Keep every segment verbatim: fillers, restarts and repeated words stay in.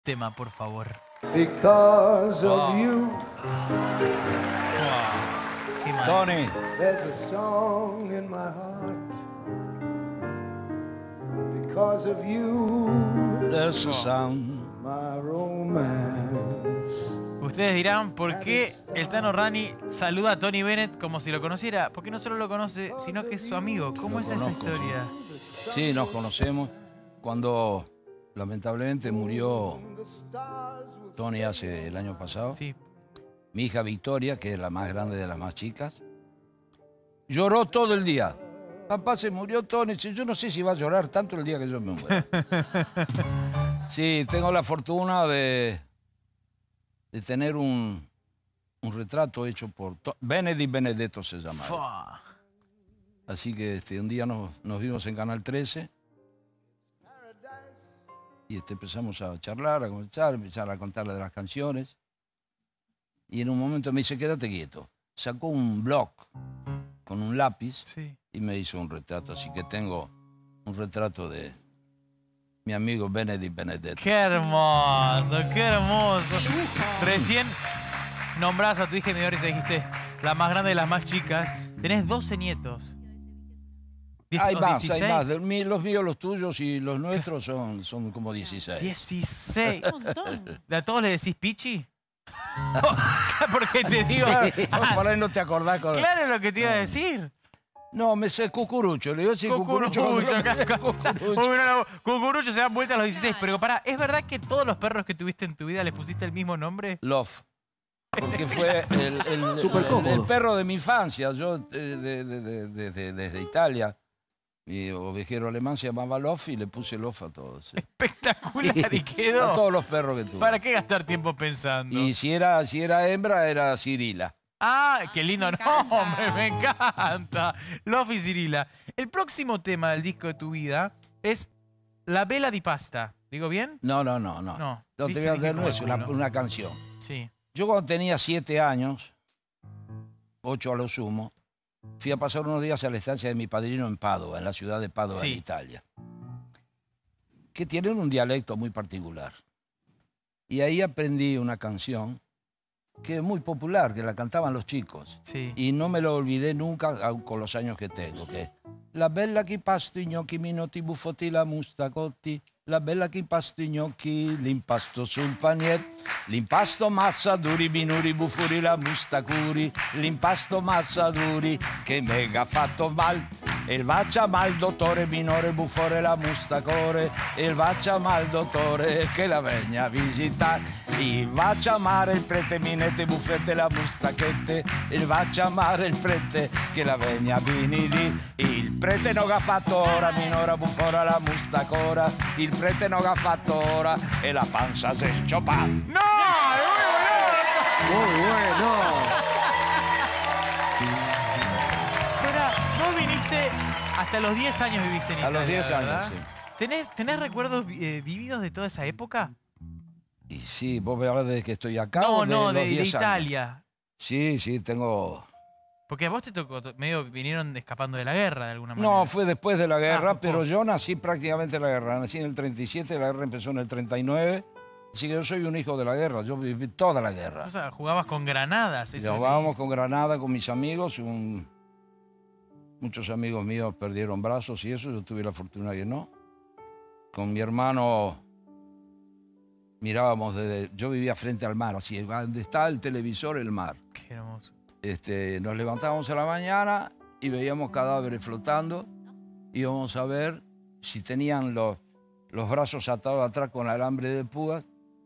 tema, por favor. Because Oh. of you, Oh, qué mal. Tony. there's a song in my heart. Because of you, There's a sound. my romance. Ustedes dirán, ¿por qué el Tano Rani saluda a Tony Bennett como si lo conociera? Porque no solo lo conoce, sino que es su amigo. ¿Cómo Lo es esa conozco. historia? Sí, nos conocemos. Cuando lamentablemente murió Tony hace el año pasado, Sí. mi hija Victoria, que es la más grande de las más chicas, lloró todo el día. Papá, se murió Tony. Yo no sé si va a llorar tanto el día que yo me muera. Sí, tengo la fortuna de, de tener un, un retrato hecho por... To- Benedict Benedetto se llama. él. Fua. Así que este, un día nos, nos vimos en Canal trece y este, empezamos a charlar, a conversar, empezar a contarle de las canciones. Y en un momento me dice, quédate quieto. Sacó un bloc con un lápiz Sí. y me hizo un retrato. Así que tengo un retrato de mi amigo Benedict Benedetto. Qué hermoso, qué hermoso. Recién nombrás a tu hija y me dijiste, la más grande de las más chicas. Tenés doce nietos. Diez- Hay o más, hay dieciséis. más. De mí- Los míos, los tuyos y los nuestros son, son como dieciséis. dieciséis. Un montón. ¿A todos le decís Pichi? Porque te digo... Por ahí no te acordás con... Claro lo que te iba a decir. No, me sé cucurucho. Le digo, sí, cucurucho. Cucurucho, cucurucho, cucurucho. Cucurucho. Cucurucho se dan vuelta a los dieciséis. Pero pará, ¿es verdad que todos los perros que tuviste en tu vida les pusiste el mismo nombre? Love. Porque fue el, el- Súper el- cómodo. el perro de mi infancia. Yo eh, de- de- de- de- de- desde Italia, mi ovejero alemán se llamaba Love y le puse Love a todos. sí. Espectacular y A quedó. todos los perros que tuve. ¿Para qué gastar tiempo pensando? Y si era, si era hembra, era Cirila. Ah, qué lindo Me encanta. nombre, me encanta. Love y Cirila. El próximo tema del disco de tu vida es La Vela di Pasta. ¿Digo bien? No, no, no, no. No, No, te viste, voy a dije hacer como no es el una, culo. una canción. Sí. Yo cuando tenía siete años, ocho a lo sumo, fui a pasar unos días a la estancia de mi padrino en Padua, en la ciudad de Padua, Sí. en Italia, que tienen un dialecto muy particular. Y ahí aprendí una canción que es muy popular, que la cantaban los chicos. Sí. Y no me lo olvidé nunca aun con los años que tengo, que es la bella che impasto i gnocchi, minotti, buffoti, la mustacotti, la bella che impasto i gnocchi, l'impasto sul panier, l'impasto massa duri, minuri, buffuri, la mustacuri, l'impasto massa duri, che mega fatto mal, e il vaccia mal dottore, minore, buffore, la mustacore, e il vaccia mal dottore, che la vegna a visitare, il vaccia amare il prete, minette, buffette, la mustachette, il vaccia amare il prete, che la vegna vini di, il prete non ha fatto ora, minora, buffora, la mustacora, il prete non ha fatto ora, e la panza se sciopà. ¡No! Muy bueno. Espera, vos viniste hasta los diez años viviste en A Italia, los diez años, ¿verdad? sí. ¿Tenés, ¿Tenés recuerdos eh, vividos de toda esa época? Y sí, vos me hablas desde que estoy acá. No, o de no, los de, de diez años? Italia. Sí, sí, tengo... Porque a vos te tocó, medio vinieron escapando de la guerra de alguna manera. No, fue después de la guerra, Ah, fue pero post. yo nací prácticamente en la guerra. Nací en el treinta y siete, la guerra empezó en el treinta y nueve. Así que yo soy un hijo de la guerra, yo viví toda la guerra. O sea, jugabas con granadas. Y eso jugábamos con Granada, con mis amigos. un- Muchos amigos míos perdieron brazos y eso, yo tuve la fortuna que no. Con mi hermano mirábamos desde... Yo vivía frente al mar, así, donde está el televisor, el mar. Qué hermoso. Este, nos levantábamos a la mañana y veíamos cadáveres flotando. Íbamos a ver si tenían los, los brazos atados atrás con alambre de púas.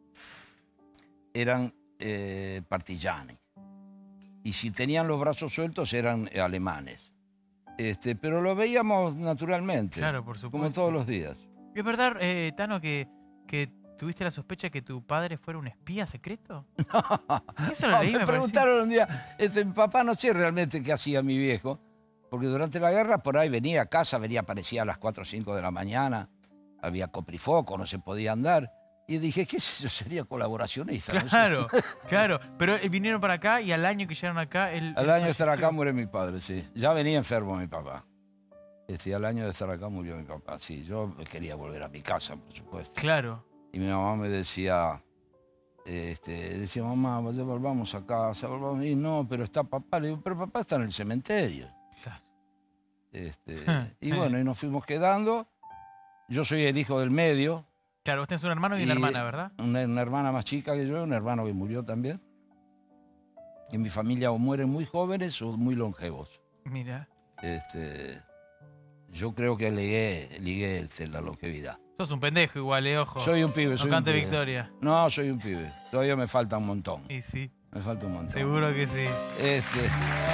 Eran eh, partigiani. Y si tenían los brazos sueltos eran eh, alemanes. Este, pero lo veíamos naturalmente, Claro, por supuesto. como todos los días. ¿Es verdad, eh, Tano, que, que tuviste la sospecha que tu padre fuera un espía secreto? Eso lo No, leí, me me pareció. preguntaron un día, este, mi papá no sé realmente qué hacía mi viejo, porque durante la guerra por ahí venía a casa, venía, aparecía a las cuatro o cinco de la mañana, había coprifoco, no se podía andar. Y dije, ¿qué es eso? Sería colaboracionista. no sé. Claro, claro. Pero eh, vinieron para acá y al año que llegaron acá... Él, Al él año de estar falleció. acá muere mi padre, sí. Ya venía enfermo mi papá. Este, al año de estar acá murió mi papá, sí. Yo quería volver a mi casa, por supuesto. Claro. Y mi mamá me decía, este, decía, mamá, vaya, volvamos a casa, volvamos. Y no, pero está papá. Le digo, pero papá está en el cementerio. Claro. Este, y bueno, y nos fuimos quedando. Yo soy el hijo del medio. Claro, vos tenés un hermano y, Y una hermana, ¿verdad? Una, una hermana más chica que yo, un hermano que murió también. En mi familia o mueren muy jóvenes o muy longevos. Mira. Este, yo creo que ligué, ligué este, la longevidad. Sos un pendejo igual, eh, ojo. Soy un pibe, No soy cante un pibe. victoria. No, soy un pibe. Todavía me falta un montón. Y sí, Me falta un montón. seguro que sí. Este...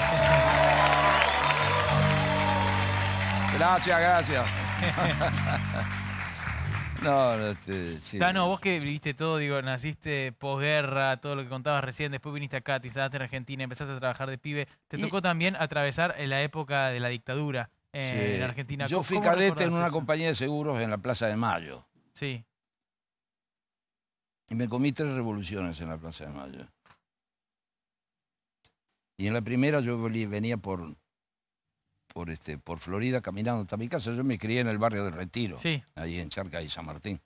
Gracias, gracias. No, este, sí. Tano, vos que viviste todo, digo, naciste posguerra, todo lo que contabas recién, después viniste acá, te instalaste en Argentina, empezaste a trabajar de pibe. Te Y- tocó también atravesar en la época de la dictadura eh, Sí. en Argentina. Yo ¿Cómo- fui cómo cadete en recordás una eso? compañía de seguros en la Plaza de Mayo. Sí. Y me comí tres revoluciones en la Plaza de Mayo. Y en la primera yo vení- venía por, por, este, por Florida caminando hasta mi casa. Yo me crié en el barrio del Retiro, Sí. ahí en Charca y San Martín.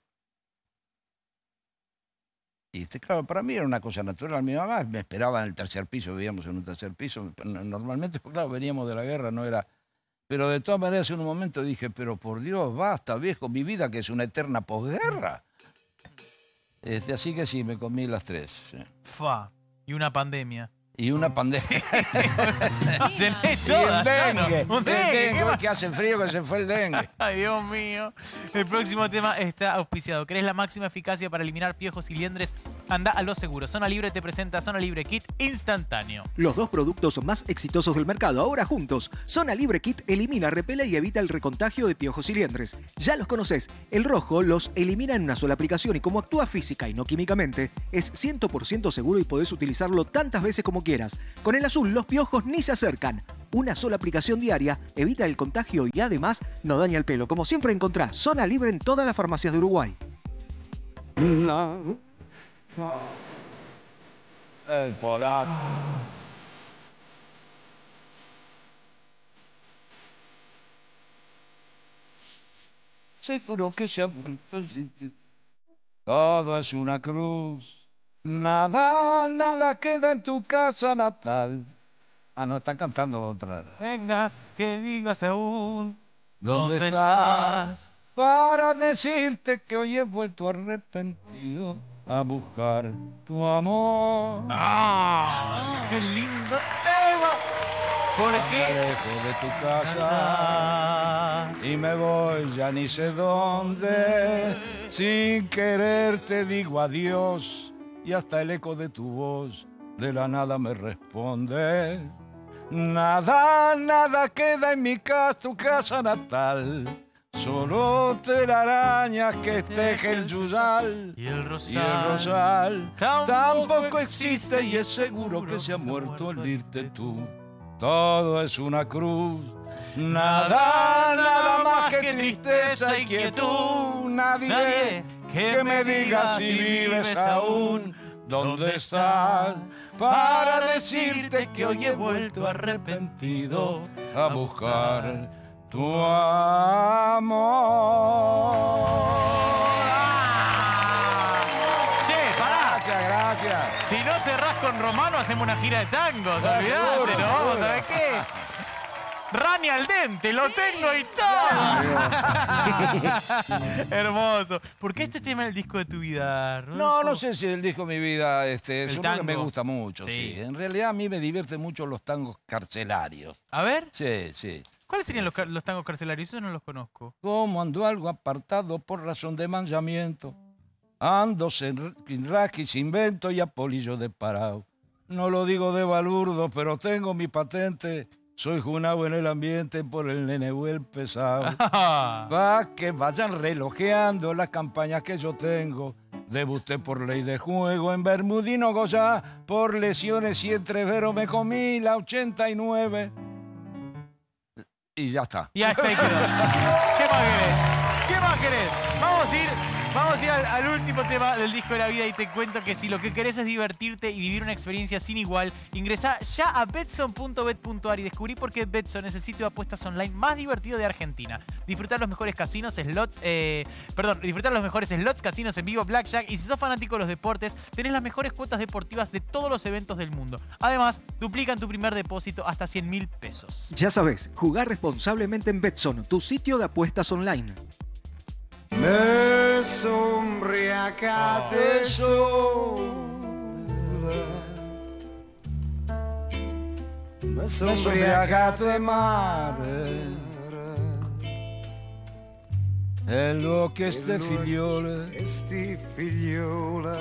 Y este, claro, para mí era una cosa natural. Mi mamá me esperaba en el tercer piso, vivíamos en un tercer piso. Normalmente, pues, claro, veníamos de la guerra, no era... Pero de todas maneras, en un momento dije, pero por Dios, basta, viejo, mi vida que es una eterna posguerra. Este, así que sí, me comí las tres. Sí. Fa. Y una pandemia. Y una pandemia. Tenés Y el todas, Tano. dengue. Un El dengue, ¿qué dengue, más? que hace frío, que se fue el dengue. Ay, Dios mío. El próximo tema está auspiciado. ¿Querés la máxima eficacia para eliminar piojos y liendres? Anda a Lo Seguro. Zona Libre te presenta Zona Libre Kit instantáneo. Los dos productos más exitosos del mercado ahora juntos. Zona Libre Kit elimina, repele y evita el recontagio de piojos y liendres. Ya los conoces. El rojo los elimina en una sola aplicación y como actúa física y no químicamente, es cien por ciento seguro y podés utilizarlo tantas veces como quieras. Con el azul los piojos ni se acercan. Una sola aplicación diaria evita el contagio y además no daña el pelo. Como siempre encontrás Zona Libre en todas las farmacias de Uruguay. El polaco. Seguro que se ha vuelto el- Todo es una cruz. Nada, nada queda en tu casa natal. Ah, no, están cantando otra. Venga, que digas aún. ¿Dónde estás? Para decirte que hoy he vuelto arrepentido a buscar tu amor. ¡Ah! ¡Qué lindo tema! ¿Por qué? Lejos de tu casa y me voy ya ni sé dónde. Sin querer te digo adiós y hasta el eco de tu voz de la nada me responde. Nada, nada queda en mi casa, tu casa natal. Solo telarañas que teje el yuyal. Y el Y rosal. el rosal Tampoco tampoco existe existe y es seguro que se ha muerto al irte tú. Todo es una cruz. Nada, nada más que tristeza y quietud. Nadie que me diga si vives aún. ¿Dónde estás? Para decirte que hoy he vuelto arrepentido a buscar tu amor. Che, pará. Gracias, gracias. Si no cerrás con Romano, hacemos una gira de tangos. Ah, Olvidate, seguro, ¿no? Vamos, seguro. ¿sabés qué? Rani al dente, lo tengo y todo. Hermoso. ¿Por qué este tema es el disco de tu vida, Rodolfo? No, no sé si el disco de mi vida este, es ¿El uno que me tango? gusta mucho. Sí. Sí. En realidad a mí me divierten mucho los tangos carcelarios. A ver, Sí, sí. ¿cuáles serían los, car- los tangos carcelarios? Eso no los conozco. Como ando algo apartado por razón de manchamiento, ando sin, sin raji, sin vento y a polillo de parado. No lo digo de balurdo, pero tengo mi patente. Soy junao en el ambiente por el nenehuel pesado. Pa' que vayan relojeando las campañas que yo tengo. Debuté por ley de juego en Bermudino Goya. Por lesiones y entrevero me comí la ochenta y nueve. Y ya está. Y hasta ahí quedó. ¿Qué más querés? ¿Qué más querés? Vamos a ir Vamos a ir al, al último tema del disco de la vida y te cuento que si lo que querés es divertirte y vivir una experiencia sin igual, ingresá ya a betson punto bet punto ar y descubrí por qué Betson es el sitio de apuestas online más divertido de Argentina. Disfrutar los mejores casinos, slots, eh, perdón, disfrutar los mejores slots, casinos en vivo, blackjack y si sos fanático de los deportes, tenés las mejores cuotas deportivas de todos los eventos del mundo. Además, duplican tu primer depósito hasta cien mil pesos. Ya sabes, jugar responsablemente en Betson, tu sitio de apuestas online. Me sombriacate sola. Me Sombriacate mare. E lo che ste figliole Sti figliola.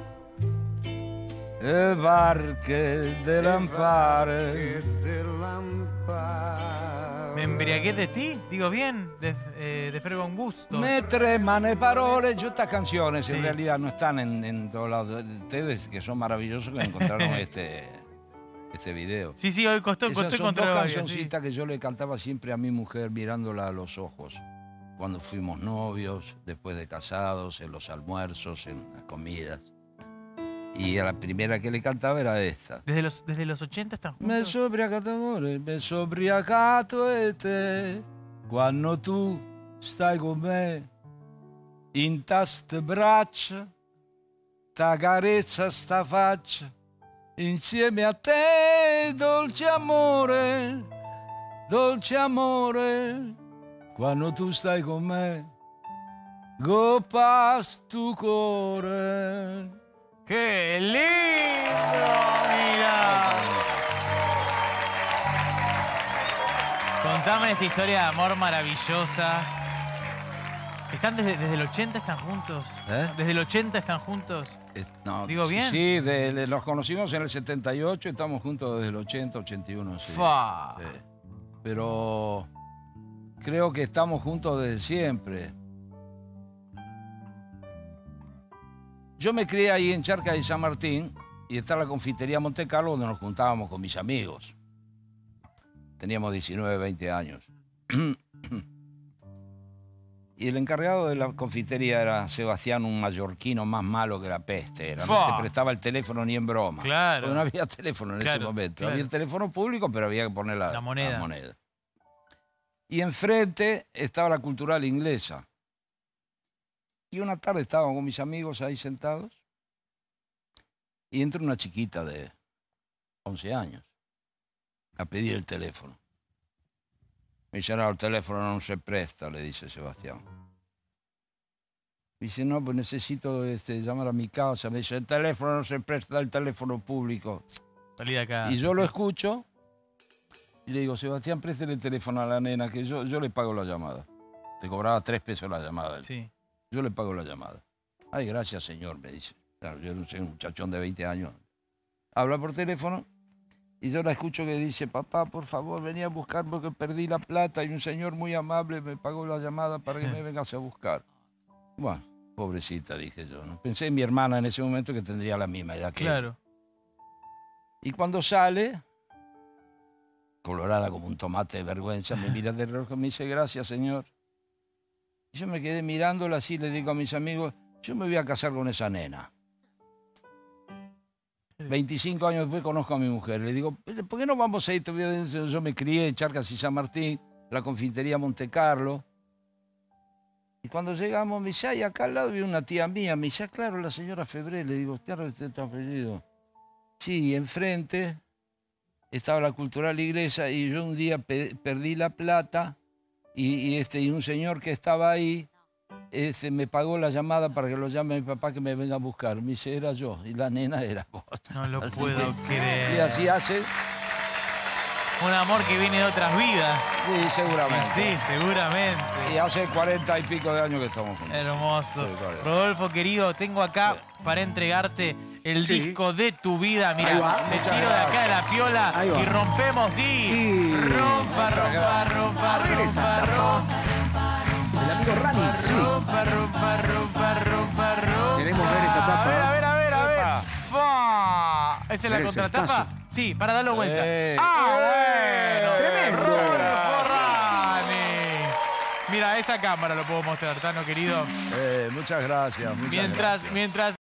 e barche de lampare. De lampare. ¿Me embriagué de ti? Digo bien, de, eh, de Fergon Gusto. Me treman le parole. Yo estas canciones Sí. en realidad no están en, en todos lados. Ustedes que son maravillosos que encontraron este, este video. Sí, sí, hoy costó, Esas costó son dos encontrar varios, sí. cancioncitas que yo le cantaba siempre a mi mujer mirándola a los ojos. Cuando fuimos novios, después de casados, en los almuerzos, en las comidas. Y a la primera que le cantaba era esta. Desde los, desde los ochenta están juntos. Me sobriacato amore, me sobriacato e te, quando tu stai con me, in taste braccia, ta carezza sta faccia, insieme a te, dolce amore, dolce amore, quando tu stai con me, gopas tu cuore. ¡Qué lindo! Mira. Contame esta historia de amor maravillosa. ¿Están desde, desde el ochenta están juntos? ¿Eh? ¿Desde el ochenta están juntos? Eh, no, ¿Digo bien? Sí, de- de- los conocimos en el setenta y ocho, estamos juntos desde el ochenta, ochenta y uno. Sí. Fa. Sí. Pero creo que estamos juntos desde siempre. Yo me crié ahí en Charcas de San Martín y está la confitería Monte Carlo donde nos juntábamos con mis amigos. Teníamos diecinueve, veinte años. Y el encargado de la confitería era Sebastián, un mallorquino más malo que la peste. Era. No Fa. te prestaba el teléfono ni en broma. Claro. Porque no había teléfono en ese Claro, momento. claro. Había el teléfono público, pero había que poner la, La moneda. la moneda. Y enfrente estaba la cultural inglesa. Y una tarde estábamos con mis amigos ahí sentados y entra una chiquita de once años a pedir el teléfono. Me dice, no, el teléfono no se presta, le dice Sebastián. Dice, no, pues necesito este, llamar a mi casa. Me dice, el teléfono no se presta, el teléfono público. Salí de acá. Y yo lo escucho y le digo, Sebastián, préstele el teléfono a la nena, que yo, yo le pago la llamada. Te cobraba tres pesos la llamada. Sí. Yo le pago la llamada. Ay, gracias, señor, me dice. Claro, yo no sé, un muchachón de veinte años. Habla por teléfono y yo la escucho que dice, papá, por favor, venía a buscar porque perdí la plata y un señor muy amable me pagó la llamada para que me vengas a buscar. Bueno, pobrecita, dije yo, ¿no? Pensé en mi hermana en ese momento que tendría la misma edad que ella. Claro. Y cuando sale, colorada como un tomate de vergüenza, me mira de reojo y me dice, gracias, señor. Y yo me quedé mirándola así, le digo a mis amigos, yo me voy a casar con esa nena. veinticinco años después conozco a mi mujer. Le digo, ¿por qué no vamos a ir? Yo me crié en Charcas y San Martín, la confitería Monte Carlo. Y cuando llegamos, me dice, ay, acá al lado vi una tía mía. Me dice, ah, claro, la señora Febré. Le digo, claro, usted está apellido. Sí, enfrente estaba la cultural inglesa y yo un día pe- perdí la plata y, y, este, y un señor que estaba ahí este, me pagó la llamada para que lo llame a mi papá que me venga a buscar. Me dice, era yo y la nena era vos. No lo Así puedo que- Y creer. así hace, Un amor que viene de otras vidas. sí, seguramente. Sí, seguramente. Y hace cuarenta y pico de años que estamos juntos. Hermoso. Sí, claro. Rodolfo, querido, tengo acá para entregarte el Sí. disco de tu vida. Ahí Mira, va. te Muchas tiro de acá de la piola Ahí va. y rompemos. Sí. Y- Rompa, rompa, rompa, A ver esa rompa, tapa. rompa. El amigo Rani, sí. Rompa, rompa, rompa, rompa, rompa. Queremos ver esa tapa. A ver, a ver, a ver, a ver. Epa. Fa. ¿Esa es la Ver ese contratapa? tazo. Sí, para darlo vuelta. Eh. ¡Ah, bueno! Tremendo. Rodolfo Rani. Mira, es esa cámara lo puedo mostrar, Tano, querido. Eh, muchas gracias. Muchas Mientras, gracias. mientras